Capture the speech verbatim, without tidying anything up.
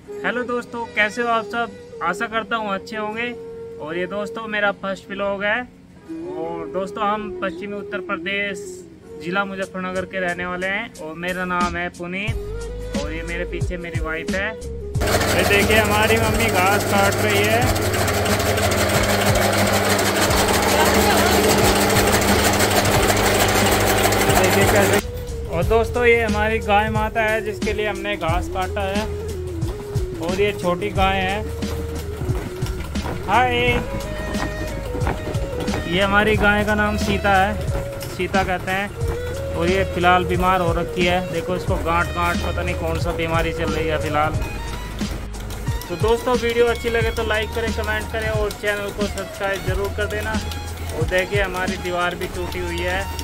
Hello दोस्तों, कैसे हो आप सब। आशा करता हूँ अच्छे होंगे। और ये दोस्तों मेरा फर्स्ट व्लॉग है। और दोस्तों हम पश्चिमी उत्तर प्रदेश ज़िला मुजफ्फरनगर के रहने वाले हैं और मेरा नाम है पुनीत। और ये मेरे पीछे मेरी वाइफ है। ये देखिए हमारी मम्मी घास काट रही है। देखिए कैसे। और दोस्तों ये हमारी गाय माता है जिसके लिए हमने घास काटा है। और ये छोटी गाय है। हाय, ये हमारी गाय का नाम सीता है, सीता कहते हैं। और ये फ़िलहाल बीमार हो रखी है। देखो इसको गांठ गांठ पता नहीं कौन सा बीमारी चल रही है फ़िलहाल। तो दोस्तों वीडियो अच्छी लगे तो लाइक करें, कमेंट करें और चैनल को सब्सक्राइब ज़रूर कर देना। और देखिए हमारी दीवार भी टूटी हुई है।